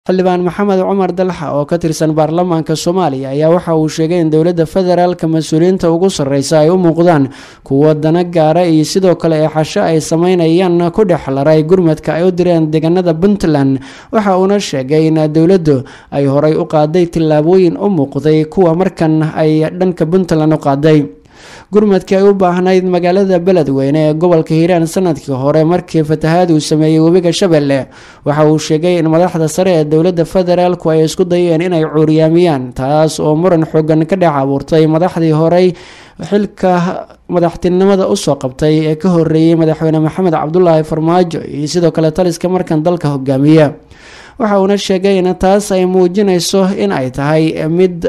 xildhibaan maxamed cumar dalxa oo ka tirsan baarlamaanka Soomaaliya ayaa waxa uu sheegay in dowladda federaalka mas'uuliyiinta ugu sarreysa ay u muuqdaan kuwa dana gaara iyo sidoo kale ee xasho ay sameynayaan ku dhexlaray gurmadka ay u direen deegaanada Puntland. waxa uuna sheegay in dowladdu ay horay u qaaday tillaabooyin u muuqday kuwa markan ay dhanka Puntland u qaaday. gurmadkii ay u baahnayd magaalada Beledweyne ee gobolka Hiiraan sanadkii hore markii fatahaad uu sameeyay webiga Shabeelle. waxa uu sheegay in madaxda sare ee dowladda federaalku ay isku dayeen inay cuuryaamiyaan taas oo muran xooggan ka dhex abuurtay madaxdii hore xilka madaxtinimada u soo qabtay ee ka horeeyay madaxweyne Maxamed Cabdullaahi Farmaajo iyo sidoo kale taliska markan dalka hogaamiya. waxa uu sheegay in taas ay muujinayso in ay tahay mid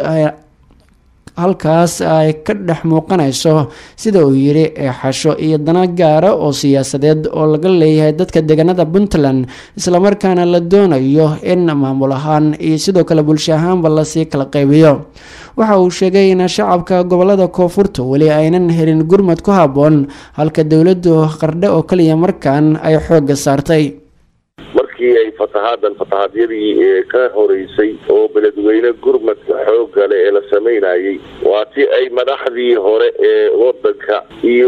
halkaas ay ka dhex muuqanayso sida uu yiri xasho iyo dana gaara oo siyaasadeed oo laga leeyahay dadka deegaanada Puntland isla markaana la doonayo in maamul ahaan iyo sidoo kale bulsho ahaanba la sii kala qaybiyo. waxa uu sheegay in shacabka gobolada koonfurta wali aynan helin gurmad ku haboon halka dowladdu qardho oo kaliya markaan ay xoog saartay. ay fatahaadyadii ka horeysay oo Beledweyne gurmadka xoogga leh ee la sameynayay waa tii ay madaxdii hore ee wadanka iyo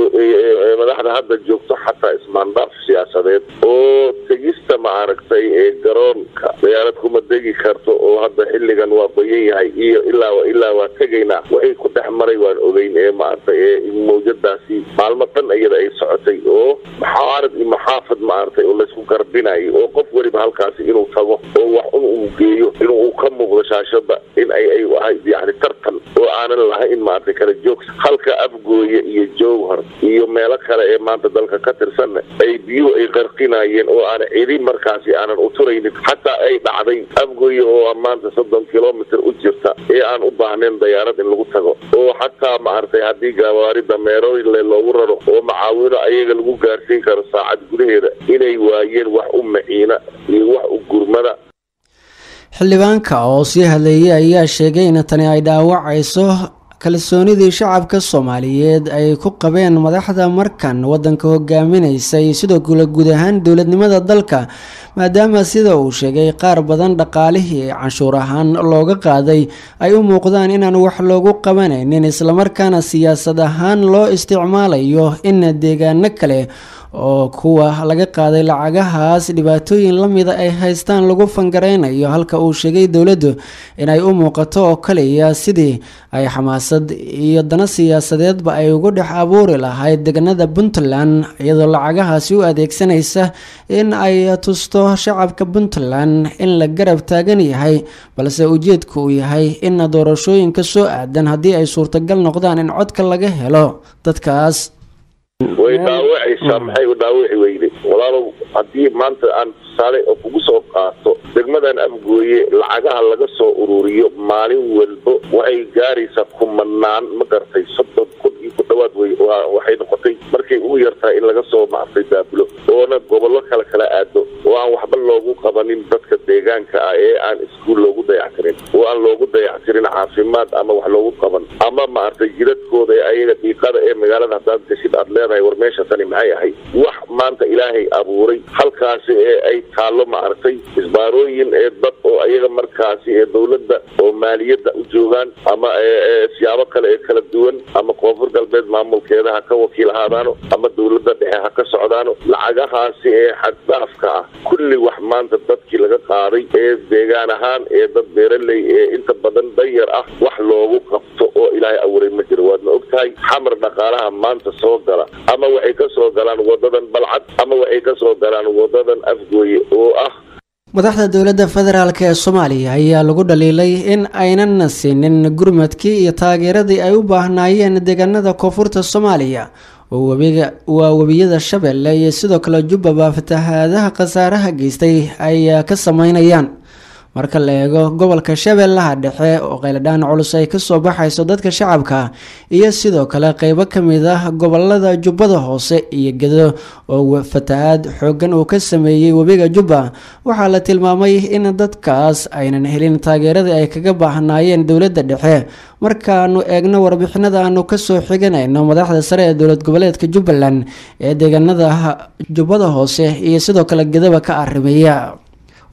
madaxda hadda joogto xataa ismaandhaaf siyaasadeed oo tegista ma aragtay ee garoonka diyaarad kuma degi karto oo hadda xilligan waa bayan yahay iyo ilaa waa tegaynaa waxay ku dhex maray waan ogeyn ee maaragtay ee mawjadaasi maalmo dhan iyada ay socotay oo maxaarad iyo maxaafad maaragtay oo laysku garbinayo oo qof waliba halkaasi inuu tago oo wax uu geeyo inuu ka muuqdo shaashada in ay yani tartan oo aanan lahayn maartay kala joog halka Afgooye iyo Jowhar iyo meelo kale ee maanta dalka ka tirsan ay biyo ay qarqinayeen oo aan cidi markaasi aanan u turaynin xataa ay dhacday Afgooye oo maanta 30 kilomitir u jirta ee aan u baahnayn diyaarad in lagu tago oo xataa maartay hadii gawaarida meerooyin loogu raro oo macaawino ayaga lagu gaarsiin karo saacad gudaheeda inay waayeen wax u maciina iyo wax u gurmada. xildhibaanka oo sii hadlayay ayaa sheegay in tani ay dhaawacayso kalsoonidii shacabka Soomaaliyeed ay ku qabeen madaxda markan wadanka hogaaminaysay sidoo kale guud ahaan dowladnimada dalka maadaama sida uu sheegay qaar badan dhaqaalihii canshuur ahaan looga qaaday ay u muuqdaan inaan wax loogu qabanaynin isla markaana siyaasad ahaan loo isticmaalayo in deegaano kale oo kuwa laga qaaday lacagahaas dhibaatooyin la mid ah ay haystaan lagu fangareynayo halka uu sheegay dowladdu inay u muuqato oo kaliya sidii ay xamaasad iyo dana siyaasadeedba ay ugu dhex abuuri lahayd deegaanada Puntland iyadoo lacagahaasi u adeegsanaysa in ay tusto shacabka Puntland in la garab taagan yahay balse ujeedku uu yahay in doorashooyinka soo aadan haddii ay suurtagal noqdaan in codka laga helo dadkaas way dhaawacaysaa maxay u dhaawaci weyday walaalow haddii maanta aan tusaale oo kugu soo qaato degmadan Afgooye lacagaha laga soo ururiyo maalin walba waxay gaaraysaa kumanaan ma gartay 30 kun iyo ku dhawaad waxay noqotay markay ugu yartaa in laga soo maartay daabulo oona gobollo kala aado oo aan waxba loogu qabanin dadka deegaanka ah ee aan iskuul loogu dayactirin oo aan loogu dayactirin caafimaad ama wax loogu qaban ama maartay jiradkooda ayaga diiqada ee magaalada hadda gashid aad leedahay war meesha tani maxay ahay wax maanta ilaahay abuuray halkaasi ee ay taalo maartay isbaarooyin ee dad oo ayaga markaasi ee dawladda oo maaliyadda u joogaan ama siyaabo kale ee kala duwan ama koonfur galbeed maamulkeeda ha ka wakiil ahaadaano ama dawladda dhexe ha ka socdaano lacagahaasi ee xaddaafka ah kulli wax maanta dadkii laga qaaday ee deegaan ahaan ee dad beeraley ee inta badan danyar ah wax loogu qabto oo ilaahay abuuray ma jiro waadna ogtahay xamar dhaqaalaha maanta soo gala ama waxay ka soo galaan wadadan Balcad ama waxay ka soo galaan wadadan Afgooye oo ah madaxda dowladda federaalka ee Soomaaliya ayaa lagu dhaliilay in aynan siinin gurmadkii iyo taageeradii ay u baahnaayeen deegaanada koonfurta Soomaaliya oo wabiyada Shabeelle iyo sidoo kale Jubba fatahaadaha khasaaraha geystay ay ka sameynayaan. marka la eego gobolka Shabeellaha Dhexe oo qayladaan culus ay ka soo baxayso dadka shacabka iyo sidoo kale qaybo kamid ah gobolada Jubbada Hoose iyo Gedo oo fatahaad xooggan uu ka sameeyay wabiga Jubba waxa la tilmaamay in dadkaas aynan helin taageeradii ay kaga baahnaayeen dowladda dhexe. markaanu eegno warbixinada aanu ka soo xiganayno madaxda sare ee dowlad goboleedka Jubbaland ee deegaanada Jubbada Hoose iyo sidoo kale Gedaba ka arrimeeya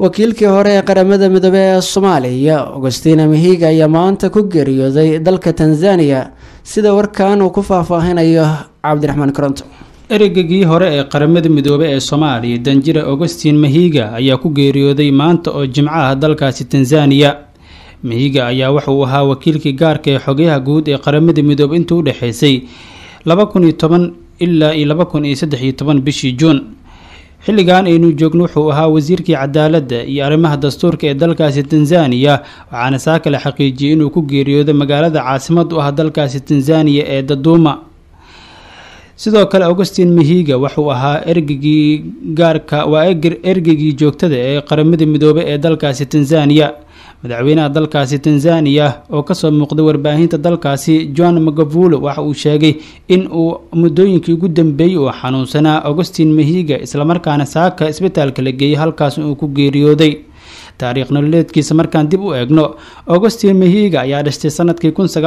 wakiilkii hore ee qaramada midoobey ee Soomaaliya Augustina Mahiga ayaa maanta ku geeriyooday dalka Tanzania sida warkaan uu ku faahfaahinayo Cabdiraxmaan Koronto. ergeygii hore ee qaramada midoobey ee Soomaaliya Danjire Augustin Mahiga ayaa ku geeriyooday maanta oo Jimcaha dalkaasi Tanzania. Mahiga ayaa wuxuu ahaa wakiilkii gaarka ee xogayaha guud ee qaramada midoobey intii u dhaxaysay 2010 ilaa 2013 bishii Juun. xilligan aynu joogno wuxuu ahaa wasiirkii cadaaladda iyo arrimaha dastuurka ee dalkaasi Tanzania, waxaana saaka la xaqiijiyay inuu ku geeriyooday magaalada caasimad u ah dalkaasi Tanzania ee Dodoma. sidoo kale Augustin Mahiga wuxuu ahaa ergeygii gaarka ergeygii joogtada ee qaramada midoobey ee dalkaasi Tanzania. madaxweynaha dalkaasi Tanzania oo ka soo muuqday warbaahinta dalkaasi John Magufuli waxa uu sheegay in uu muddooyinkii ugu dambeeyay oo xanuunsanaa Augustin Mahiga isla markaana saaka isbitaalka la geeyay halkaas uu ku geeriyooday. taariikh nololeedkiisa markaan dib u eegno, Augustin Mahiga ayaa dhashay sanadkii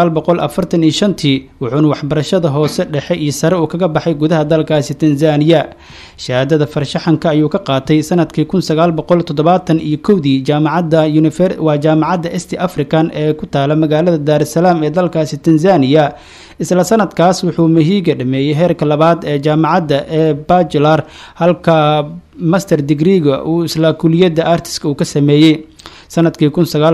1945 wuxuuna waxbarashada hoose dhexe iyo sare uu kaga baxay gudaha dalkaasi Tanzania. shahaadada farshaxanka ayuu ka qaatay sanadkii 1971 jaamacadda East African ee ku taala magaalada Dar es Salaam ee dalkaasi Tanzania. isla sanadkaas wuxuu Mahiga dhameeyay heerka labaad ee jaamacadda ee bachelor, halka master degree-ga uu isla kulliyadda artiska uu ka sameeyay. sanadkii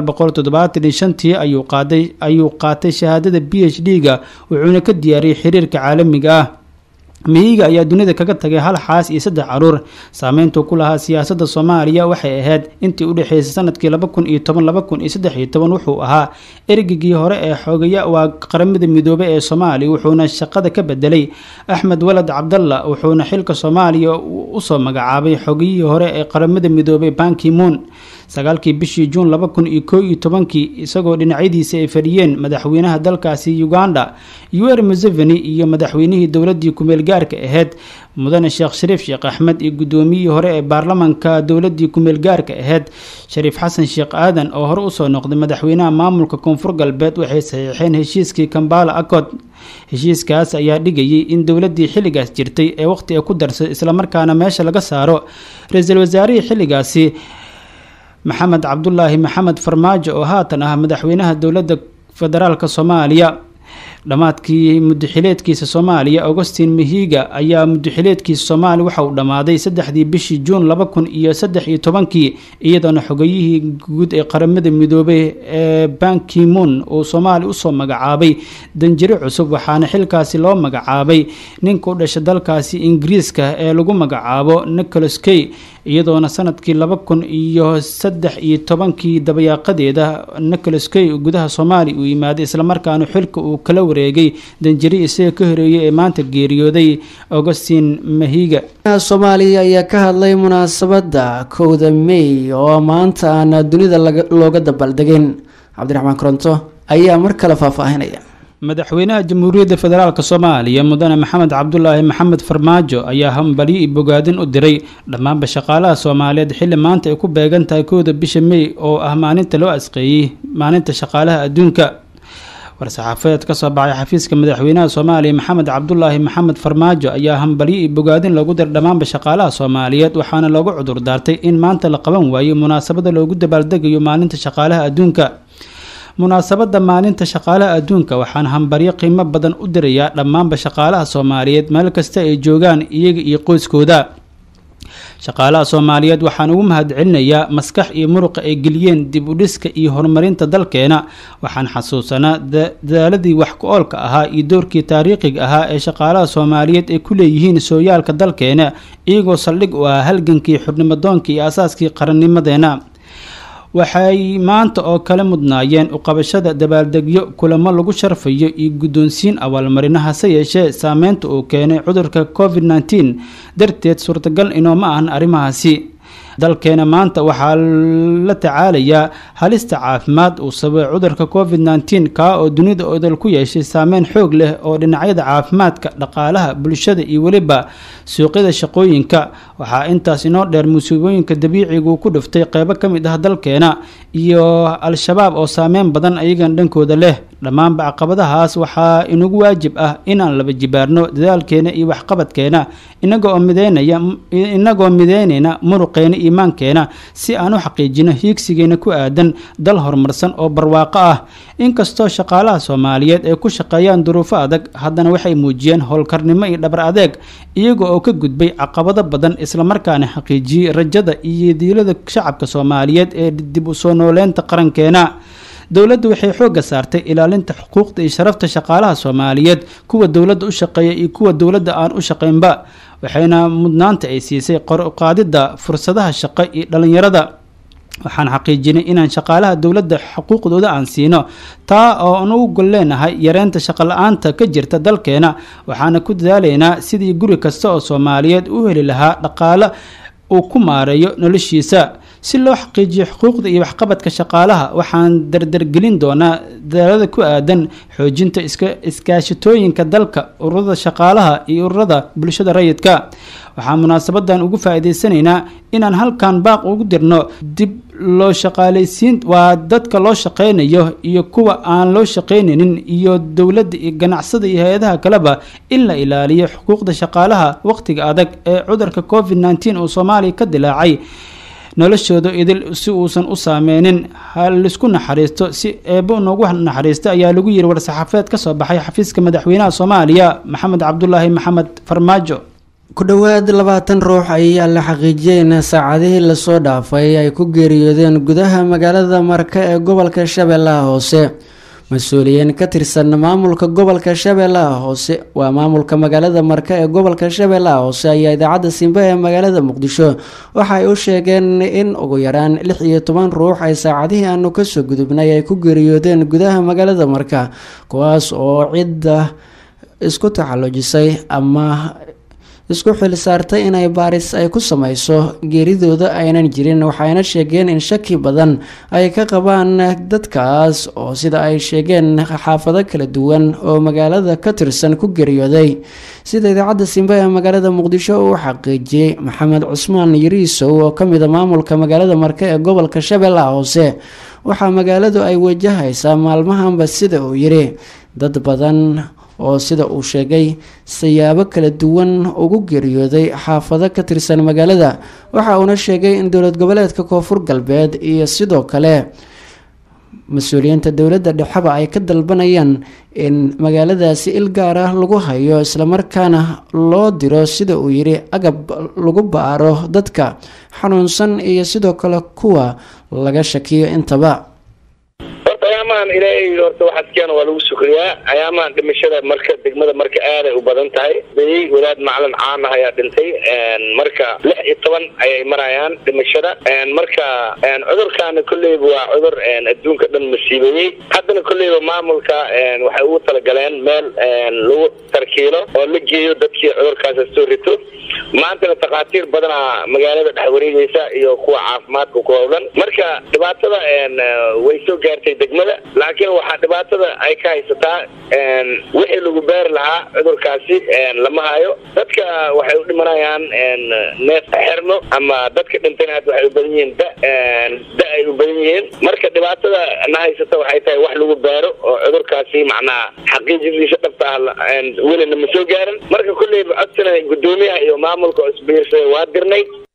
1975 ayuu qaatay shahaadada PhD-ga wuxuuna ka diyaariyay xiriirka caalamiga ah. Mahiga ayaa dunida kaga tagay hal xaas iyo 3 caruur. saameyntu ku lahaa siyaasadda Soomaaliya waxay ahayd intii u dhaxaysay sanadkii 2010-2013 wuxuu ahaa ergeygii hore ee xogayaha qaramada midoobey ee Soomaaliya, wuxuuna shaqada ka bedelay Axmed Walad Cabdalla, wuxuuna xilka Soomaaliya u soo magacaabay xogayihii hore ee qaramada midoobey Ban Ki-moon 9 bishii Juun 2011 isagoo dhinacyadiisa ay fadhiyeen madaxweynaha dalkaasi Uganda Yoweri Museveni iyo madaxweynihii dowladii kumeel gaarka ahayd mudane Sheekh Shariif Sheekh Axmed iyo gudoomiyihii hore ee baarlamaanka dowladii kumeel gaarka ahayd Shariif Xasan Sheekh Aadan oo hore u soo noqday madaxweynaha maamulka Koonfur Galbeed. waxay saxiixeen heshiiskii Kampala Accord. heshiiskaas ayaa dhigayay in dowladii xilligaas jirtay ee waqti ay ku darsay isla markaana meesha laga saaro ra'iisul wasaarihii xilligaasi Maxamed Cabdullaahi Maxamed Farmaajo oo haatan ah madaxweynaha dowladda federaalka Soomaaliya. dhamaadkii muddaxileedkiisa Soomaaliya Augustin Mahiga ayaa muddaxileedkiisa Soomaaliya waxa uu dhamaaday 3 bishii Juun 2013 iyadoona xogayihii guud ee qaramada midoobey ee Ban Ki-moon oo Soomaaliya u soo magacaabay danjire cusub, waxaana xilkaasi loo magacaabay ninka u dhashay dalkaasi Ingiriiska ee lagu magacaabo Nicholas Kay. iyadoona sanadkii 2013 dabayaaqadeeda Nicholas Kay gudaha Soomaaliya uu yimaaday isla markaana xilka uu kala wareegay danjire isaga ka horeeyay ee maanta geeriyooday Augustin Mahiga. Soomaaliya ayaa ka hadlay munaasabada 1 May oo maanta aan dunida looga dabaaldegin. Cabdiraxmaan Koronto ayaa mar kale faahfaahinaya. madaxweynaha jamhuuriyadda federaalka Soomaaliya mudane Maxamed Cabdullaahi Maxamed Farmaajo ayaa hambali iyo bogaadin u diray dhammaan shaqaalaha Soomaaliyeed xilli maanta ay ku beegan tahay 1 bisha May oo ah maalinta loo asqeeyay maalinta shaqaalaha adduunka. war-saxaafadeed ka soo baxay xafiiska madaxweynaha Soomaaliya Maxamed Cabdullaahi Maxamed Farmaajo ayaa hambali iyo bogaadin lagu diray dhammaan shaqaalaha Soomaaliyeed, waxaana loogu cudur daartay in maanta la qaban waayo munaasabada loogu dabaaldegayo maalinta shaqaalaha adduunka. munaasabada maalinta shaqaalaha adduunka waxaan hambaryo qiimo badan u dirayaa dhammaan shaqaalaha Soomaaliyeed meel kasta ay joogaan iyaga iyo qoyskooda. shaqaalaha Soomaaliyeed waxaan ugu mahadcelinayaa maskax iyo muruq ay geliyeen dib u dhiska iyo horumarinta dalkeena. waxaan xasuusanaa dadaaladii wax ku oolka ahaa iyo doorkii taariikhiga ahaa ee shaqaalaha Soomaaliyeed ay ku leeyihiin sooyaalka dalkeena, iyagoo saldhig u ah halgankii xubnimadoonka iyo asaaskii qarannimadeena. waxay maanta oo kale mudnaayeen u qabashada dabaaldegyo, kulamo lagu sharfayo iyo guddoonsiin abaalmarinaha. hase yeeshee saameynta uu keenay cudurka COVID-19 darteed suurtagal inooma ahan arrimahaasi. dalkeena maanta waxaa la tacaalayaa halista caafimaad uu sababay cudurka COVID-19 kaa oo dunida odol ku yeeshay saameyn xoog leh oo dhinacyada caafimaadka, dhaqaalaha, bulshada iyo weliba suuqyada shaqooyinka. waxaa intaas inoo dheer musiibooyinka dabiicigu ku dhiftay qeybo ka mid ah dalkeena iyo al-shabaab oo saameyn badan ayagan dhankooda leh. dhammaanba caqabadahaas waxaa inagu waajib ah inaan laba jibaarno dadaalkeena iyo waxqabadkeena inagoo mideynayna muruqeena iimaankeena si aan u xaqiijino hiigsigeena ku aadan dal horumarsan oo barwaaqo ah. inkastoo shaqaalaha Soomaaliyeed ay ku shaqeeyaan duruufo adag, haddana waxay muujiyeen howlkarnimo iyo dhabar adeeg iyaga oo ka gudbay caqabado badan isla markaana xaqiijiyay rajada iyo diilada shacabka Soomaaliyeed ee dib u soo nooleynta qarankeena. dowladdu waxay xoogga saartay ilaalinta xuquuqda iyo sharafta shaqaalaha Soomaaliyeed, kuwa dowladda u shaqeeya iyo kuwa dowladda aan u shaqeynba, waxayna mudnaanta ay siisay kor u qaadida fursadaha shaqo iyo dhalinyarada. waxaan xaqiijinay inaan shaqaalaha dowladda xuquuqdooda aan siino, taa oo aan ugu leenahay yareynta shaqo la'aanta ka jirta dalkeena. waxaana ku dadaalaynaa sidii guri kasta oo Soomaaliyeed u heli lahaa dhaqaale uu ku maareeyo noloshiisa. si loo xaqiijiyo xuquuqda iyo waxqabadka shaqaalaha, waxaan dardargelin doonaa dadaalada ku aadan xoojinta iskaashatooyinka dalka, ururada shaqaalaha iyo ururada bulshada rayidka. waxaan munaasabadan ugu faa'iideysanaynaa inaan halkan baaq ugu dirno dib loo shaqaalaysiin waa dadka loo shaqeynayo iyo kuwa aan loo shaqeynaynin iyo dowladda iyo ganacsada iyo hay-adaha kaleba in la ilaaliyo xuquuqda shaqaalaha waqtiga adag ee cudurka COVID-19 oo Soomaaliya ka dilaacay noloshooda idil si uusan u saameynin. hal isku naxariisto si eebo noogu naxariista ayaa lagu yiri war-saxaafadeed ka soo baxay xafiiska madaxweynaha Soomaaliya Maxamed Cabdullaahi Maxamed Farmaajo. ku dhawaad 20 ruux ayaa la xaqiijiyay in saacadihii la soo dhaafay ay ku geeriyoodeen gudaha magaalada Marka ee gobolka Shabeellaha Hoose. mas-uuliyiin ka tirsan maamulka gobolka Shabeellaha Hoose waa maamulka magaalada Marka ee gobolka Shabeellaha Hoose ayaa idaacadda Simba ee magaalada Muqdisho waxa ay u sheegeen in ugu yaraan 16 ruux ay saacadihii aanu ka soo gudubnay ay ku geeriyoodeen gudaha magaalada Marka, kuwaas oo cidda isku taxallujisay ama isku xil saartay inay baaris ay ku samayso geeridooda aynan jirin. waxayna sheegeen in shaki badan ay ka qabaan dadkaas oo sida ay sheegeen xaafado kala duwan oo magaalada ka tirsan ku geeriyooday. sida idaacadda Simba ee magaalada Muqdisho uu xaqiijiyay Maxamed Cusmaan Yariisow oo ka mid ah maamulka magaalada Marka ee gobolka Shabeellaha Hoose, waxaa magaaladu ay wajahaysaa maalmahanba sida uu yiri dad badan oo sida uu sheegay siyaabo kala duwan ugu geeriyooday xaafado ka tirsan magaalada. waxa uuna sheegay in dowlad goboleedka Koonfur Galbeed iyo sidoo kale mas-uuliyiinta dowladda dhexeba ay ka dalbanayaan in magaaladaasi il gaar ah lagu hayo isla markaana loo diro sida uu yiri agab lagu baaro dadka xanuunsan iyo sidoo kale kuwa laga shakiyo intaba. ayaamaan ilaahay horta waxaad keena waa lagu shukriyaa. ayaamaan dhimashada marka degmada Marka aad ay u badan tahay. wadaad macalin caan ah ayaa dhintay. marka 16 ayay marayaan dhimashada. marka cudurkaana kulleyba waa cudur adduunka dhan masiibeeyay. haddana kulleyba maamulka waxay ugu talagaleen meel lagu tarkiilo oo la geeyo dadkii cudurkaas soo rito. maantana takhaatiir badan magaalada dhex wareegaysa iyo kuwa caafimaadka ku howlan. marka dhibaatada way soo gaartay degmada, laakiin waxa dhibaatada ay ka haysataa wixii lagu beer lahaa cudurkaasi lama hayo. dadka waxay u dhimanayaan neef xirno ama dadka dhintayna waxay u badan yihiin da ay u badan yihiin. marka dhibaatada na haysata waxay tahay wax lagu beero oo cudurkaasi macnaa xaqiiqadiisa dhabta ah weli ma soo gaarin. marka kulleyba codsanay gudoomiyaha iyo maamulka isbiirsaday waa dirnay.